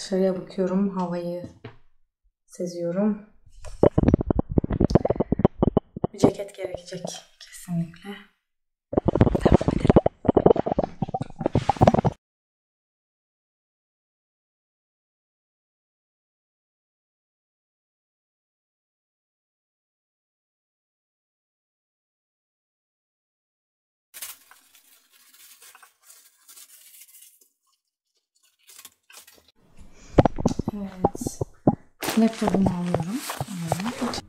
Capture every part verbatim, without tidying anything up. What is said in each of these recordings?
Dışarıya bakıyorum, havayı seziyorum. Bir ceket gerekecek kesinlikle. Devam edelim. Evet. Laptopumu alıyorum. Evet.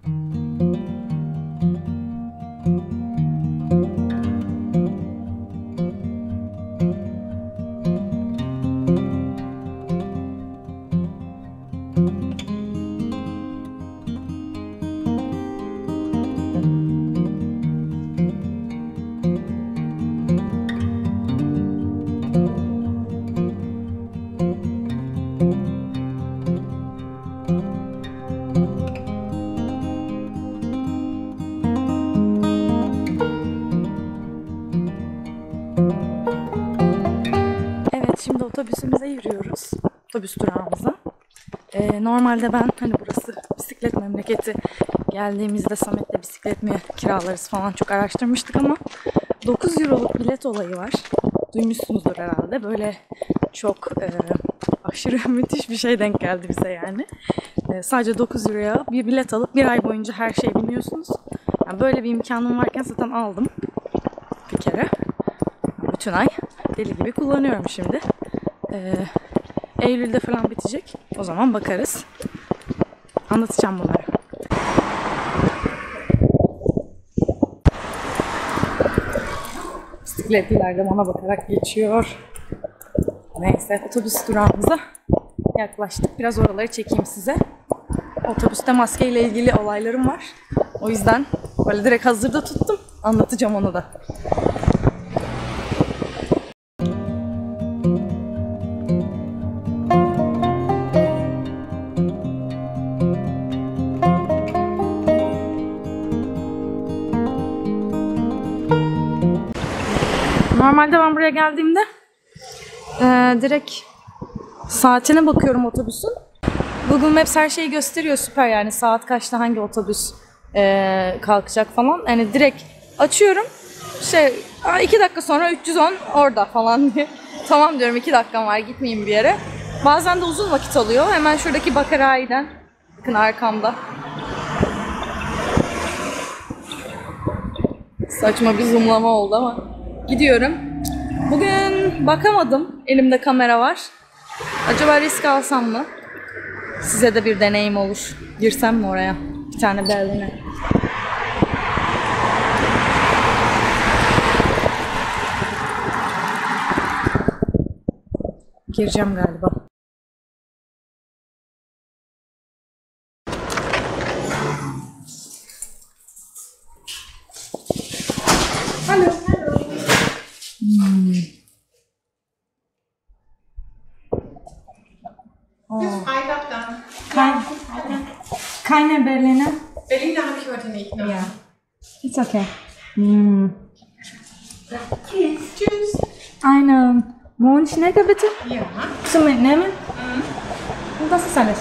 Şimdi otobüsümüze yürüyoruz. Otobüs durağımıza. Ee, normalde ben hani burası bisiklet memleketi, geldiğimizde Samet'le bisiklet mi kiralarız falan çok araştırmıştık ama dokuz euroluk bilet olayı var. Duymuşsunuzdur herhalde. Böyle çok e, aşırı müthiş bir şey denk geldi bize yani. E, sadece dokuz euroya bir bilet alıp bir ay boyunca her şeyi biniyorsunuz. Yani böyle bir imkanım varken zaten aldım bir kere. Bütün ay deli gibi kullanıyorum şimdi. Ee, Eylül'de falan bitecek. O zaman bakarız. Anlatacağım bunları. Bisikletliler de bana bakarak geçiyor. Neyse, otobüs durağımıza yaklaştık. Biraz oraları çekeyim size. Otobüste maskeyle ilgili olaylarım var. O yüzden böyle direkt hazırda tuttum. Anlatacağım onu da. Normalde ben buraya geldiğimde e, direkt saatine bakıyorum otobüsün. Google Maps her şeyi gösteriyor, süper yani, saat kaçta hangi otobüs e, kalkacak falan. Yani direkt açıyorum, şey iki dakika sonra üç yüz on orada falan diye. Tamam diyorum, iki dakikam var, gitmeyeyim bir yere. Bazen de uzun vakit alıyor. Hemen şuradaki Bakaray'den, bakın arkamda. Saçma bir zoomlama oldu ama. Gidiyorum. Bugün bakamadım. Elimde kamera var. Acaba risk alsam mı? Size de bir deneyim olur. Girsem mi oraya? Bir tane Berlin'e. Gireceğim galiba. Hello. Hello. Hmm. Oh. Bis Freitag dann. Kein, keine Berliner? Berliner habe ich heute nicht. Ne? Ja. It's okay. Hmm. Tschüss. Tschüss. Eine Mondschnecke bitte? Ja. Zum Mitnehmen? Mhm. Und das ist alles.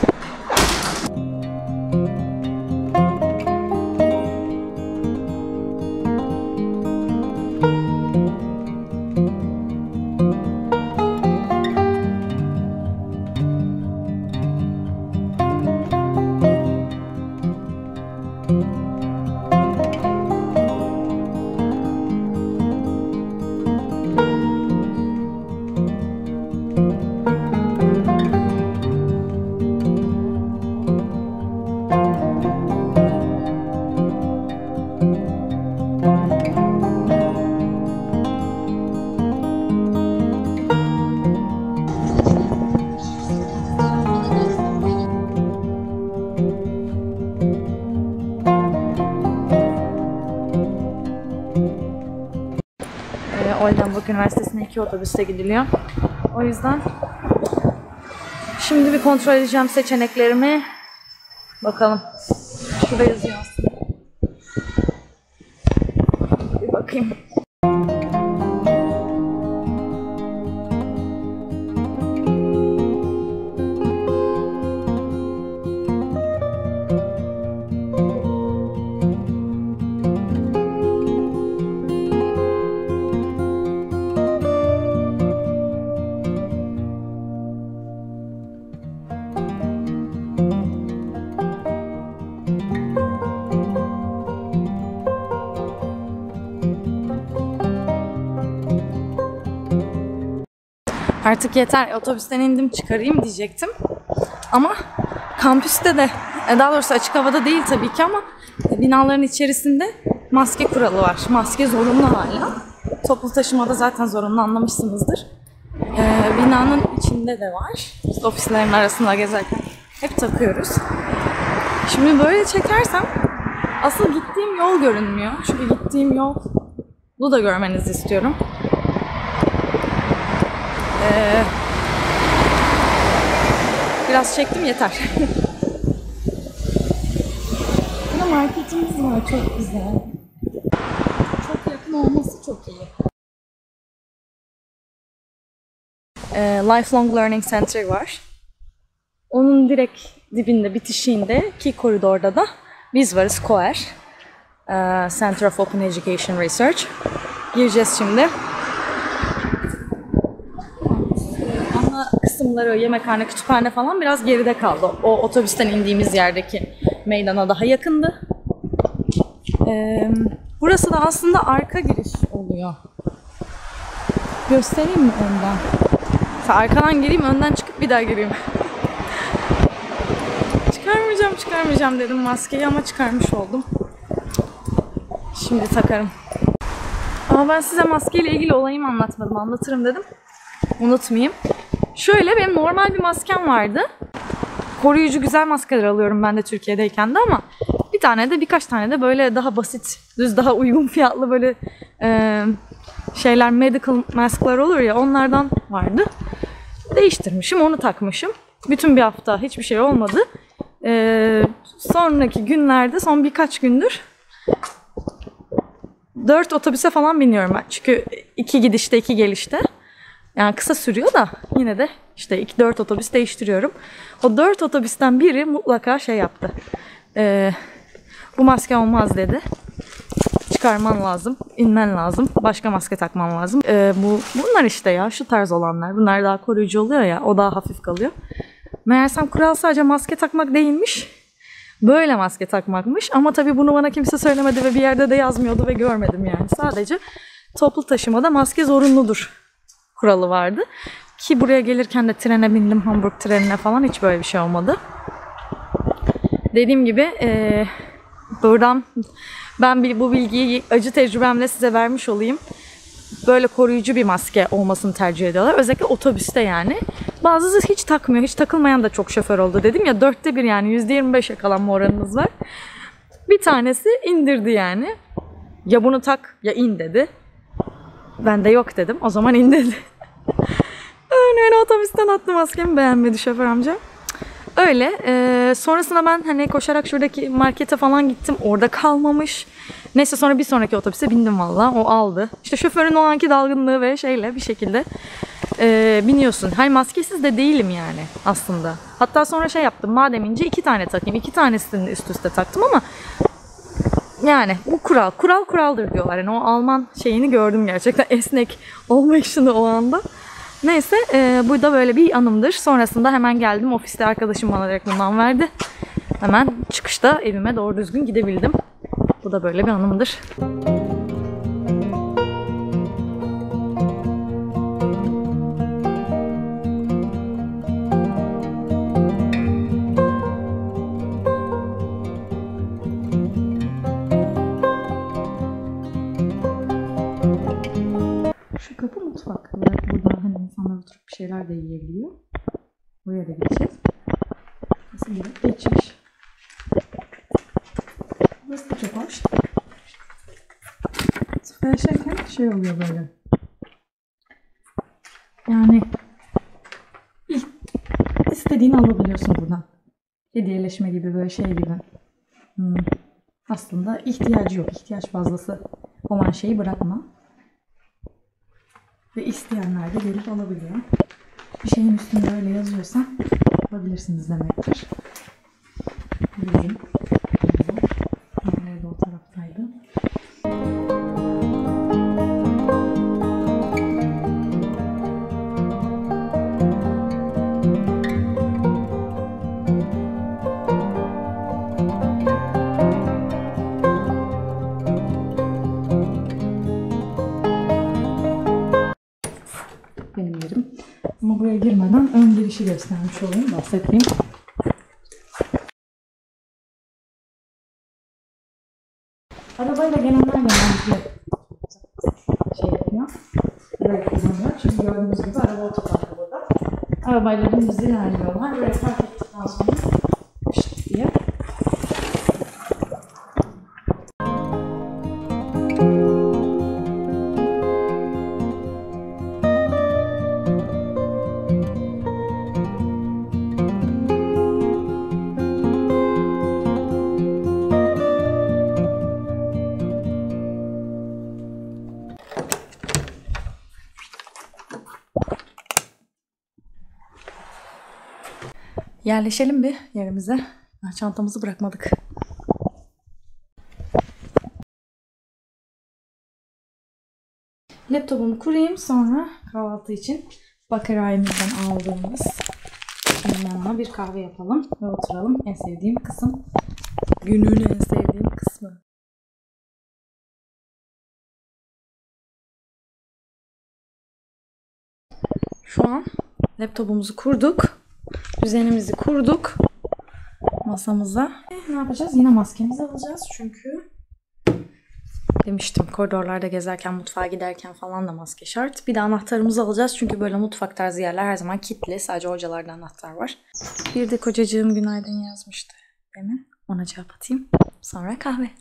Oldenburg Üniversitesi'ne iki otobüste gidiliyor. O yüzden şimdi bir kontrol edeceğim seçeneklerimi. Bakalım. Şurada yazıyor aslında. Bir bakayım. Artık yeter, otobüsten indim çıkarayım diyecektim. Ama kampüste de, daha doğrusu açık havada değil tabii ki ama binaların içerisinde maske kuralı var. Maske zorunlu hala. Toplu taşımada zaten zorunlu, anlamışsınızdır. Ee, binanın içinde de var. Biz ofislerin arasında gezerken hep takıyoruz. Şimdi böyle çekersem asıl gittiğim yol görünmüyor. Çünkü gittiğim yolu da görmenizi istiyorum. Ee, biraz çektim yeter. Burada marketimiz var, çok güzel. Çok yakın olması çok iyi. Ee, Lifelong Learning Center var. Onun direkt dibinde, bitişiğinde ki koridorda da biz varız, C O E R. Ee, Center of Open Education Research. Gireceğiz şimdi. Ana kısımları, yemekhane, kütüphane falan biraz geride kaldı. O otobüsten indiğimiz yerdeki meydana daha yakındı. Ee, burası da aslında arka giriş oluyor. Göstereyim mi önden? Mesela arkadan gireyim, önden çıkıp bir daha gireyim. Çıkarmayacağım, çıkarmayacağım dedim maskeyi ama çıkarmış oldum. Şimdi takarım. Ama ben size maskeyle ilgili olayımı anlatmadım. Anlatırım dedim. Unutmayayım. Şöyle, benim normal bir maskem vardı. Koruyucu güzel maskeler alıyorum ben de Türkiye'deyken de ama bir tane de birkaç tane de böyle daha basit, düz, daha uygun fiyatlı böyle e, şeyler, medical masklar olur ya, onlardan vardı. Değiştirmişim, onu takmışım. Bütün bir hafta hiçbir şey olmadı. E, sonraki günlerde, son birkaç gündür dört otobüse falan biniyorum ben. Çünkü iki gidişte, iki gelişte. Yani kısa sürüyor da yine de işte iki dört otobüs değiştiriyorum. O dört otobüsten biri mutlaka şey yaptı. Ee, bu maske olmaz dedi. Çıkarman lazım, inmen lazım, başka maske takman lazım. Ee, bu bunlar işte ya, şu tarz olanlar. Bunlar daha koruyucu oluyor ya, o daha hafif kalıyor. Meğersem kural sadece maske takmak değilmiş. Böyle maske takmakmış. Ama tabii bunu bana kimse söylemedi ve bir yerde de yazmıyordu ve görmedim yani. Sadece toplu taşımada maske zorunludur kuralı vardı. Ki buraya gelirken de trene bindim, Hamburg trenine falan, hiç böyle bir şey olmadı. Dediğim gibi e, buradan ben bu bilgiyi acı tecrübemle size vermiş olayım. Böyle koruyucu bir maske olmasını tercih ediyorlar. Özellikle otobüste yani. Bazısı hiç takmıyor. Hiç takılmayan da çok şoför oldu. Dedim ya, dörtte bir yani yüzde yirmi beş yakalanma oranınız var. Bir tanesi indirdi yani. Ya bunu tak ya in dedi. Ben de yok dedim. O zaman in dedi. Öyle otobüsten attı maskemi, beğenmedi şoför amca. Öyle. E, sonrasında ben hani koşarak şuradaki markete falan gittim. Orada kalmamış. Neyse sonra bir sonraki otobüse bindim valla. O aldı. İşte şoförün o anki dalgınlığı ve şeyle bir şekilde e, biniyorsun. Hayır, maskesiz de değilim yani aslında. Hatta sonra şey yaptım. Madem ince iki tane takayım. İki tanesini üst üste taktım ama yani bu kural. Kural kuraldır diyorlar. Yani o Alman şeyini gördüm gerçekten. Esnek olmayışını o anda. Neyse e, bu da böyle bir anımdır. Sonrasında hemen geldim. Ofiste arkadaşım bana direkt bundan verdi. Hemen çıkışta evime doğru düzgün gidebildim. Bu da böyle bir anımdır. Şu kapı mutfak. Burada hani insanlar oturup bir şeyler de yiyebiliyor. Buraya da gideceğiz. Nasıl bir geçmiş. Burası da çok hoş. Siparişlerken şey oluyor böyle. Yani istediğini alabiliyorsun buradan. Hediyeleşme gibi, böyle şey gibi. Hmm. Aslında ihtiyacı yok. İhtiyaç fazlası olan şeyi bırakma. Ve isteyenler de gelip alabiliyor. Bir şeyin üstünde öyle yazıyorsa alabilirsiniz demektir. Bizim nerede o taraftaydı. girişi göstermiş olayım, bahsedeyim. Arabayla gelenler genellikle şey yapıyor, böyle kullanıyor. Çünkü gördüğünüz gibi araba otoparkta burada. Arabayla dümdüz ilerliyorlar. Böyle park ettikten sonra işte diye. Yerleşelim bir yerimize. Çantamızı bırakmadık. Laptopumu kurayım, sonra kahvaltı için bakarayımızdan aldığımız yanına bir kahve yapalım ve oturalım. En sevdiğim kısım. Günün en sevdiğim kısmı. Şu an laptopumuzu kurduk. Düzenimizi kurduk masamıza. Ne yapacağız? Yine maskemizi alacağız çünkü demiştim, koridorlarda gezerken, mutfağa giderken falan da maske şart. Bir de anahtarımızı alacağız çünkü böyle mutfak tarzı yerler her zaman kilitli. Sadece hocalarda anahtar var. Bir de kocacığım günaydın yazmıştı demin. Ona cevap atayım. Sonra kahve.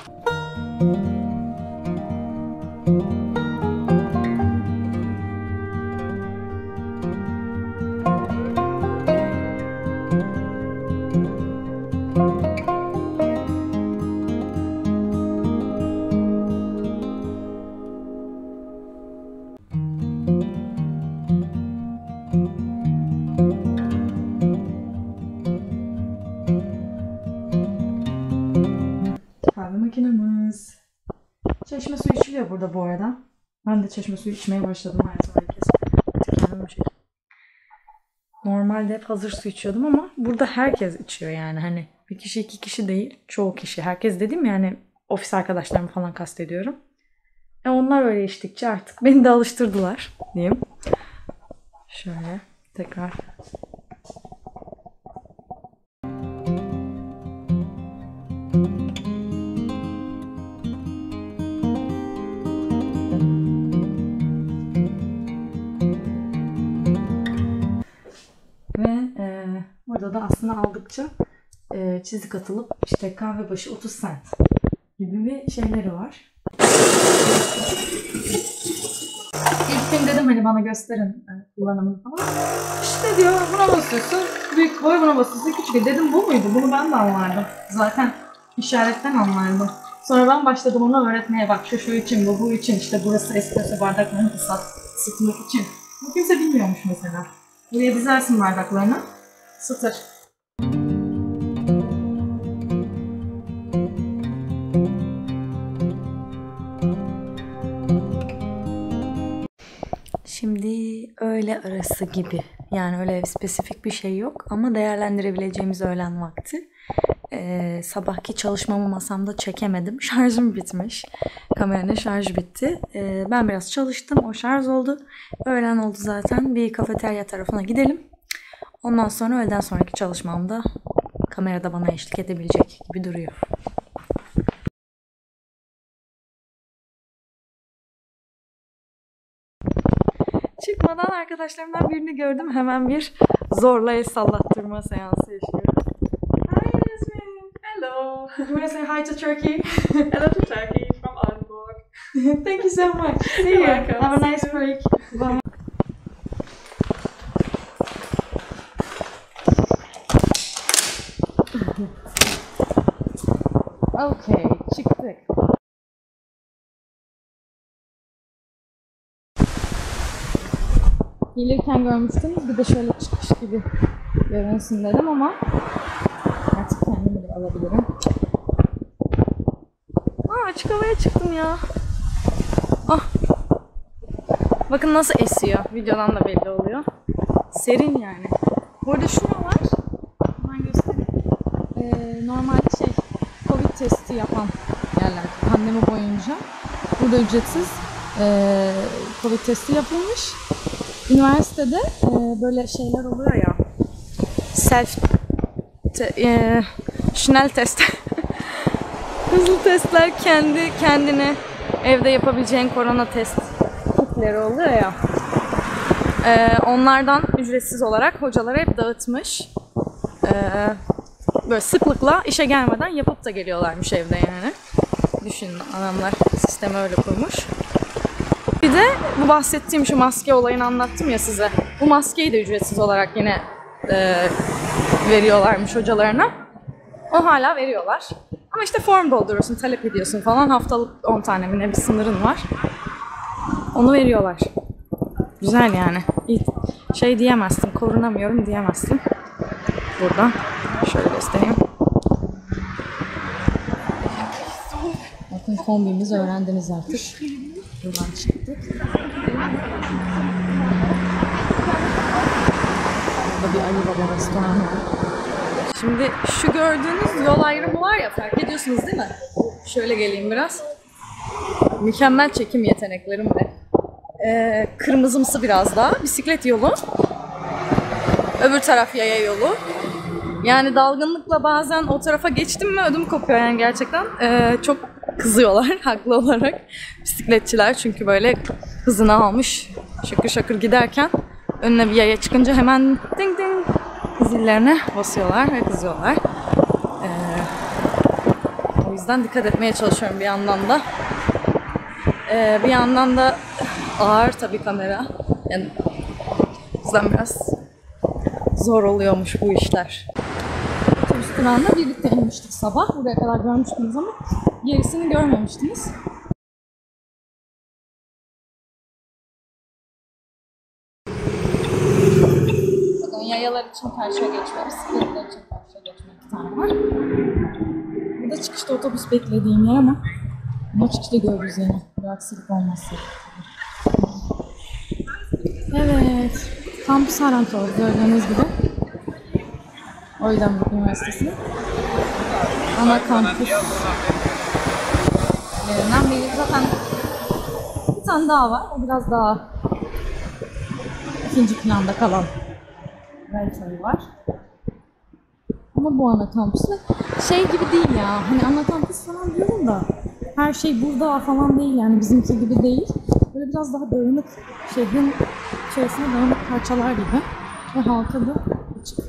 Makinemiz. Çeşme suyu içiliyor burada bu arada. Ben de çeşme suyu içmeye başladım hayatımda ilk kez. Artık kendim bu şekilde. Normalde hep hazır su içiyordum ama burada herkes içiyor yani. Hani bir kişi iki kişi değil, çoğu kişi. Herkes dedim yani, ofis arkadaşlarımı falan kastediyorum. E onlar öyle içtikçe artık beni de alıştırdılar diyeyim. Şöyle tekrar. Ve e, burada da aslında aldıkça e, çizik atılıp işte kahve başı otuz cent gibi bir şeyleri var. İlk gün dedim hani bana gösterin e, kullanımını falan. İşte diyor buna basıyorsun, büyük boy buna basıyorsun, küçük. Dedim bu muydu? Bunu ben de anlardım. Zaten işaretten anlardım. Sonra ben başladım ona öğretmeye, bak şu şu için, bu bu için, işte burası espresso bardaklarını ısıt, ısıtmak için. Bu kimse bilmiyormuş mesela. Buraya dizersin bardaklarını, ısıtır. Şimdi öğle arası gibi. Yani öyle spesifik bir şey yok ama değerlendirebileceğimiz öğlen vakti. Ee, sabahki çalışmamı masamda çekemedim. Şarjım bitmiş. Kameranın şarjı bitti. Ee, ben biraz çalıştım. O şarj oldu. Öğlen oldu zaten. Bir kafeterya tarafına gidelim. Ondan sonra öğleden sonraki çalışmamda kamerada bana eşlik edebilecek gibi duruyor. Çıkmadan arkadaşlarımdan birini gördüm. Hemen bir zorla el sallattırma seansı yaşıyorum. Hi Yasmin. Hello. You want to say hi to Turkey? Hello to Turkey from Oldenburg. Thank you so much. See you. welcome. Have a See nice you. break. Bye. Okay, çıktık. Gelirken görmüştünüz, bir de şöyle çıkış gibi görünsün dedim ama artık kendimi de alabilirim. Aa, açık havaya çıktım ya. Ah. Bakın nasıl esiyor. Videodan da belli oluyor. Serin yani. Bu arada şuralar, ben göstereyim. Ee, normalde şey, Covid testi yapan yerler. Pandemi boyunca burada ücretsiz ee, Covid testi yapılmış. üniversitede e, böyle şeyler oluyor ya. Self te, e, Schnell test. Hızlı testler, kendi kendine evde yapabileceğin korona test kitleri oluyor ya. E, onlardan ücretsiz olarak hocalara hep dağıtmış. E, böyle sıklıkla işe gelmeden yapıp da geliyorlarmış evde yani. Düşünün, adamlar sistemi öyle kurmuş. Bir de bu bahsettiğim şu maske olayını anlattım ya size. Bu maskeyi de ücretsiz olarak yine e, veriyorlarmış hocalarına. O hala veriyorlar. Ama işte form dolduruyorsun, talep ediyorsun falan. Haftalık on tane mi ne bir sınırın var. Onu veriyorlar. Güzel yani. Şey diyemezsin, korunamıyorum diyemezsin. Burada. Şöyle göstereyim. Bakın kombimizi öğrendiniz artık. Buradan çıktık. Burada bir Ali Baba restoran var. Şimdi şu gördüğünüz yol ayrımı var ya, fark ediyorsunuz değil mi? Şöyle geleyim biraz. Mükemmel çekim yeteneklerim ve ee, kırmızımsı biraz daha. Bisiklet yolu. Öbür taraf yaya yolu. Yani dalgınlıkla bazen o tarafa geçtim mi ödüm kopuyor yani gerçekten. Ee, çok kızıyorlar haklı olarak bisikletçiler, çünkü böyle hızını almış şakır şakır giderken önüne bir yaya çıkınca hemen ding ding zillerine basıyorlar ve kızıyorlar. Ee, o yüzden dikkat etmeye çalışıyorum bir yandan da. Ee, bir yandan da ağır tabii kamera. Yani o yüzden biraz zor oluyormuş bu işler. Otobüs durağında birlikte inmiştik sabah. Buraya kadar görmüştünüz ama gerisini görmemiştiniz. Bakın yayalar için karşıya geçme, bisikletler için karşıya geçme iki tane var. Burada çıkışta otobüs beklediğim yer ama ama çıkışta görürüz yine. Bir aksilik olmazsa. Evet. Kampüs Arantoz gördüğünüz gibi. Oydanburg Üniversitesi. Ana kampüslerinden biri. Zaten bir tane daha var. O biraz daha ikinci planda kalan versiyonu var. Ama bu ana kampüs şey gibi değil ya. Hani ana kampüs falan diyorum da her şey burada falan değil yani, bizimki gibi değil. Böyle biraz daha dağınık, şehrin içerisinde dağınık parçalar gibi ve halka da açık.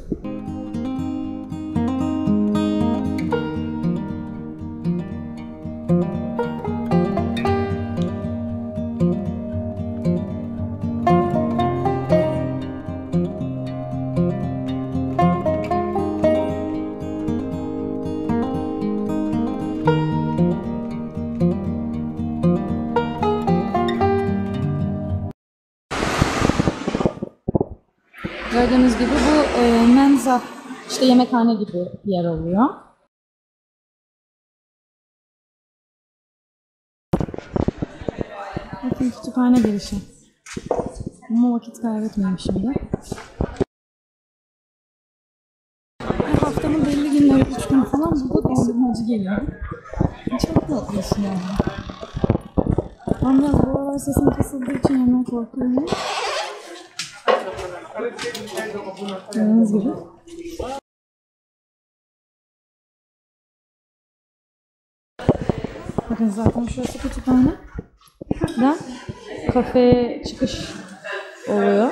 Gördüğünüz gibi bu e, menza, işte yemekhane gibi bir yer oluyor. Bakın kütüphane girişi. Ama vakit kaybetmeyeyim şimdi. Haftanın belli günleri, üç gün falan burada dondurmacı geliyor. Çok tatlısın yani. Ben biraz bu aralar sesim kısıldığı için hemen korkuyorum. Gördüğünüz gibi. Bakın zaten şurası kütüphane. Ben kafeye çıkış oluyor.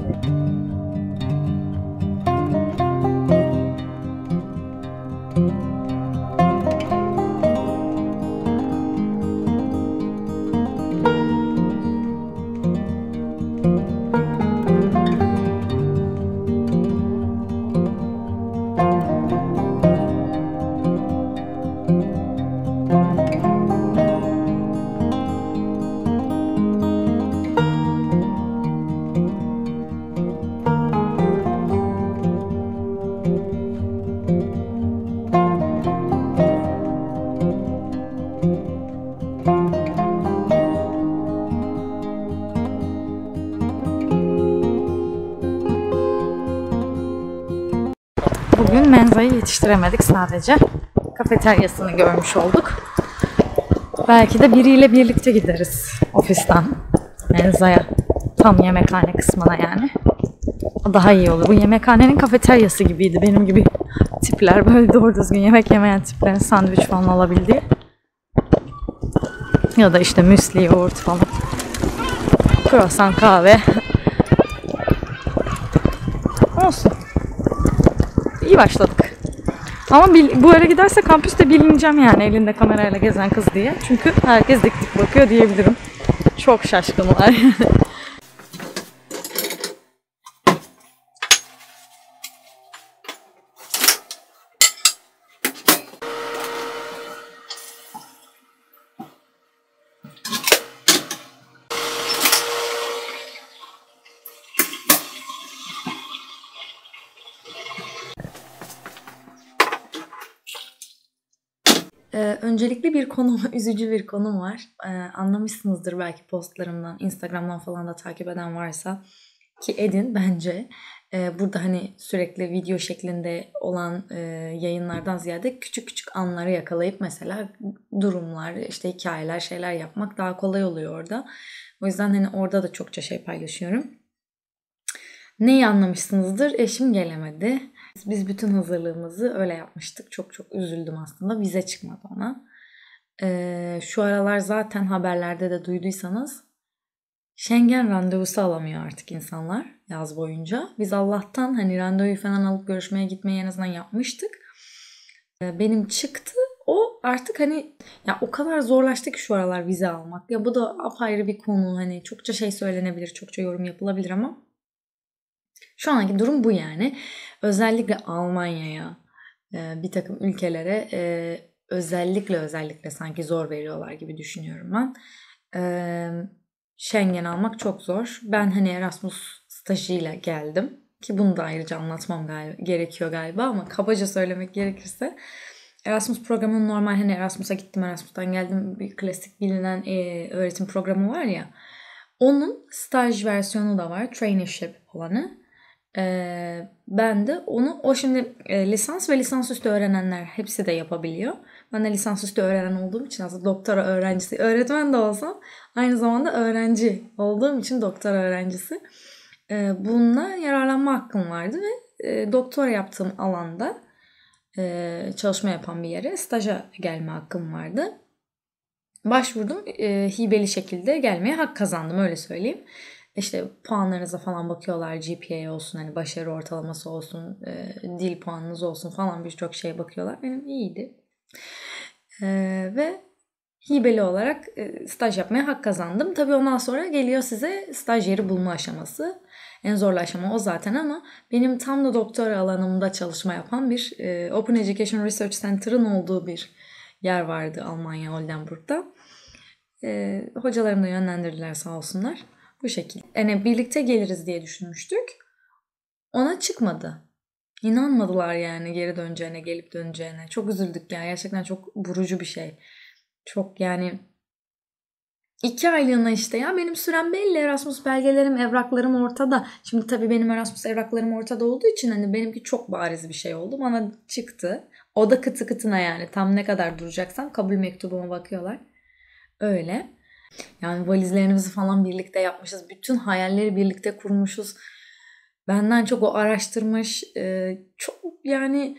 Bugün menzayı yetiştiremedik, sadece kafeteryasını görmüş olduk. Belki de biriyle birlikte gideriz ofisten menzaya. Tam yemekhane kısmına yani. O daha iyi olur. Bu yemekhanenin kafeteryası gibiydi. Benim gibi tipler, böyle doğru düzgün yemek yemeyen tiplerin sandviç falan alabildiği. Ya da işte müsli, yoğurt falan. Kruvasan, kahve. Olsun. İyi başladık. Ama bil, bu ara giderse kampüste bilineceğim yani, elinde kamerayla gezen kız diye. Çünkü herkes dik dik bakıyor diyebilirim. Çok şaşkınlar yani. Ee, öncelikle bir konum, üzücü bir konum var. Ee, anlamışsınızdır belki postlarımdan, Instagram'dan falan da takip eden varsa, ki edin bence. Ee, burada hani sürekli video şeklinde olan e, yayınlardan ziyade küçük küçük anları yakalayıp mesela durumlar, işte hikayeler, şeyler yapmak daha kolay oluyor orada. O yüzden hani orada da çokça şey paylaşıyorum. Neyi anlamışsınızdır? Eşim gelemedi. Biz bütün hazırlığımızı öyle yapmıştık. Çok çok üzüldüm aslında. Vize çıkmadı ona. Ee, şu aralar zaten haberlerde de duyduysanız Schengen randevusu alamıyor artık insanlar yaz boyunca. Biz Allah'tan hani randevuyu falan alıp görüşmeye gitmeyi en azından yapmıştık. Ee, benim çıktı. O artık hani ya o kadar zorlaştı ki şu aralar vize almak. Ya bu da apayrı bir konu. Hani çokça şey söylenebilir, çokça yorum yapılabilir ama şu anki durum bu yani. Özellikle Almanya'ya, bir takım ülkelere özellikle özellikle sanki zor veriyorlar gibi düşünüyorum ben. Schengen almak çok zor. Ben hani Erasmus stajıyla geldim. Ki bunu da ayrıca anlatmam galiba, gerekiyor galiba ama kabaca söylemek gerekirse. Erasmus programının normal hani Erasmus'a gittim, Erasmus'tan geldim, bir klasik bilinen öğretim programı var ya. Onun staj versiyonu da var. Traineeship olanı. Ee, ben de onu, o şimdi e, lisans ve lisansüstü öğrenenler hepsi de yapabiliyor. Ben de lisansüstü öğrenen olduğum için aslında doktora öğrencisi, öğretmen de olsam aynı zamanda öğrenci olduğum için doktora öğrencisi. Ee, bununla yararlanma hakkım vardı ve e, doktora yaptığım alanda e, çalışma yapan bir yere staja gelme hakkım vardı. Başvurdum. E, hibeli şekilde gelmeye hak kazandım, öyle söyleyeyim. İşte puanlarınıza falan bakıyorlar. G P A olsun, hani başarı ortalaması olsun, e, dil puanınız olsun falan, birçok şeye bakıyorlar. Benim iyiydi. E, ve hibeli olarak e, staj yapmaya hak kazandım. Tabii ondan sonra geliyor size staj yeri bulma aşaması. En zorlu aşama o zaten ama benim tam da doktora alanımda çalışma yapan bir e, Open Education Research Center'ın olduğu bir yer vardı Almanya, Oldenburg'da. E, hocalarım da yönlendirdiler sağ olsunlar. Bu şekilde. Yani birlikte geliriz diye düşünmüştük. Ona çıkmadı. İnanmadılar yani geri döneceğine, gelip döneceğine. Çok üzüldük ya. Gerçekten çok vurucu bir şey. Çok yani iki aylığına işte ya, benim sürem belli. Erasmus belgelerim, evraklarım ortada. Şimdi tabii benim Erasmus evraklarım ortada olduğu için hani benimki çok bariz bir şey oldu. Bana çıktı. O da kıtı kıtına yani. Tam ne kadar duracaksam kabul mektubuma bakıyorlar. Öyle. Yani valizlerimizi falan birlikte yapmışız. Bütün hayalleri birlikte kurmuşuz. Benden çok o araştırmış. Çok yani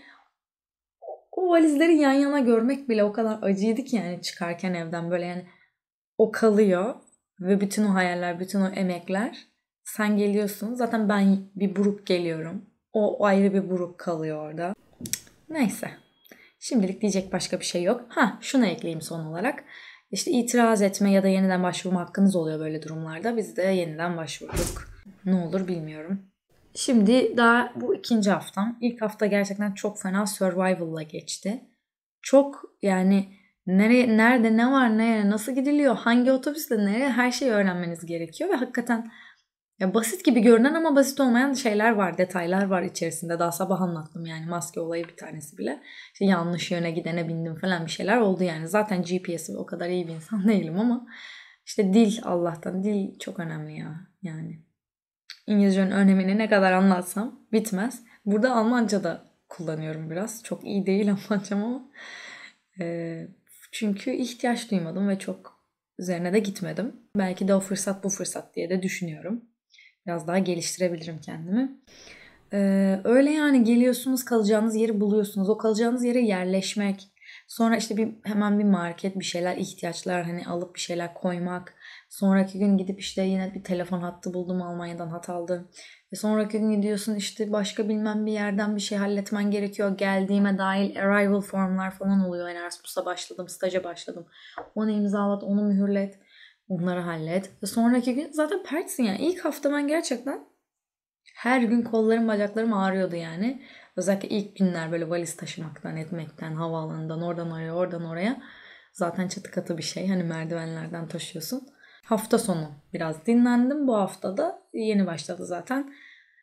o valizleri yan yana görmek bile o kadar acıydı ki yani, çıkarken evden böyle yani o kalıyor. Ve bütün o hayaller, bütün o emekler. Sen geliyorsun. Zaten ben bir buruk geliyorum. O ayrı bir buruk kalıyor orada. Neyse. Şimdilik diyecek başka bir şey yok. Ha, şunu ekleyeyim son olarak. İşte itiraz etme ya da yeniden başvurma hakkınız oluyor böyle durumlarda. Biz de yeniden başvurduk. Ne olur bilmiyorum. Şimdi daha bu ikinci haftam. İlk hafta gerçekten çok fena survival'la geçti. Çok yani nereye, nerede ne var, nereye, nasıl gidiliyor, hangi otobüsle nereye, her şeyi öğrenmeniz gerekiyor. Ve hakikaten ya basit gibi görünen ama basit olmayan şeyler var, detaylar var içerisinde. Daha sabah anlattım yani, maske olayı bir tanesi bile. İşte yanlış yöne gidene bindim falan, bir şeyler oldu yani. Zaten G P S'i o kadar iyi bir insan değilim ama işte dil, Allah'tan dil çok önemli ya yani. İngilizcenin önemini ne kadar anlatsam bitmez. Burada Almanca da kullanıyorum biraz. Çok iyi değil Almancam ama. Ee, çünkü ihtiyaç duymadım ve çok üzerine de gitmedim. Belki de o fırsat bu fırsat diye de düşünüyorum. biraz daha geliştirebilirim kendimi. Ee, öyle yani geliyorsunuz, kalacağınız yeri buluyorsunuz. O kalacağınız yere yerleşmek. Sonra işte bir hemen bir market, bir şeyler, ihtiyaçlar hani alıp bir şeyler koymak. Sonraki gün gidip işte yine bir telefon hattı buldum, Almanya'dan hat aldım. Ve sonraki gün gidiyorsun işte başka bilmem bir yerden bir şey halletmen gerekiyor. Geldiğime dahil arrival formlar falan oluyor. Erasmus'a başladım, staja başladım. Onu imzalat, onu mühürlet. Bunları hallet. Ve sonraki gün zaten pertsin yani. İlk hafta ben gerçekten her gün kollarım bacaklarım ağrıyordu yani. Özellikle ilk günler böyle valiz taşımaktan, etmekten, havaalanından oradan oraya, oradan oraya. Zaten çatı katı bir şey. Hani merdivenlerden taşıyorsun. Hafta sonu biraz dinlendim. Bu haftada yeni başladı zaten.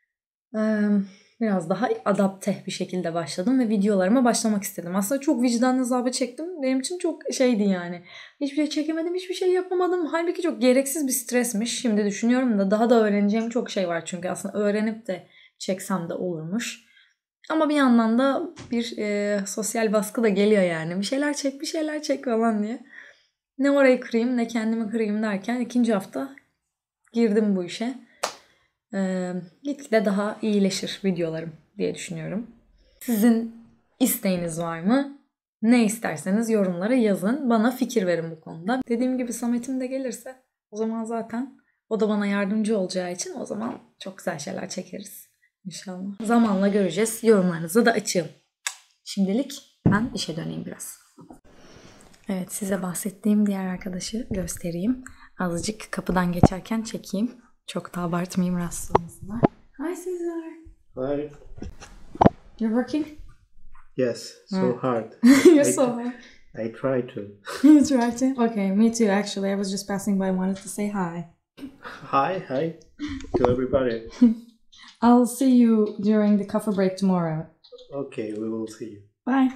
Biraz daha adapte bir şekilde başladım ve videolarıma başlamak istedim. Aslında çok vicdan azabı çektim. Benim için çok şeydi yani. Hiçbir şey çekemedim, hiçbir şey yapamadım. Halbuki çok gereksiz bir stresmiş. Şimdi düşünüyorum da daha da öğreneceğim çok şey var. Çünkü aslında öğrenip de çeksem de olurmuş. Ama bir yandan da bir e, sosyal baskı da geliyor yani. Bir şeyler çek, bir şeyler çek falan diye. Ne orayı kırayım ne kendimi kırayım derken ikinci hafta girdim bu işe. Ee, gitgide daha iyileşir videolarım diye düşünüyorum. Sizin isteğiniz var mı? Ne isterseniz yorumlara yazın. Bana fikir verin bu konuda. Dediğim gibi Samet'im de gelirse o zaman zaten o da bana yardımcı olacağı için o zaman çok güzel şeyler çekeriz. İnşallah. Zamanla göreceğiz. Yorumlarınızı da açığım. Şimdilik ben işe döneyim biraz. Evet, size bahsettiğim diğer arkadaşı göstereyim. Azıcık kapıdan geçerken çekeyim. Çok da abartmayayım rahatsız olmasınlar. Hi Cesar. Hi. You're working? Yes, so Hmm. hard. You're I, so hard. I try to. You try to? Okay, me too actually. I was just passing by, wanted to say hi. Hi, hi to everybody. I'll see you during the coffee break tomorrow. Okay, we will see you. Bye.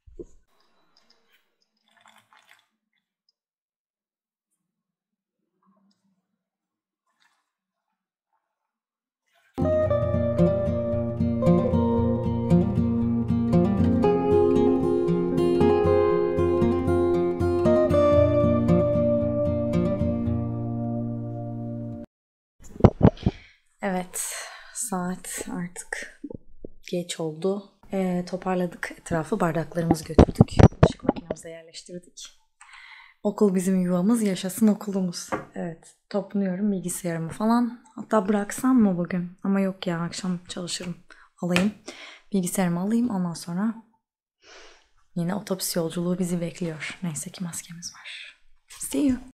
Evet, saat artık geç oldu. Ee, toparladık etrafı, bardaklarımızı götürdük. Bulaşık makinemize yerleştirdik. Okul bizim yuvamız, yaşasın okulumuz. Evet, topluyorum bilgisayarımı falan. Hatta bıraksam mı bugün? Ama yok ya, akşam çalışırım. Alayım, bilgisayarımı alayım, ondan sonra yine otobüs yolculuğu bizi bekliyor. Neyse ki maskemiz var. See you.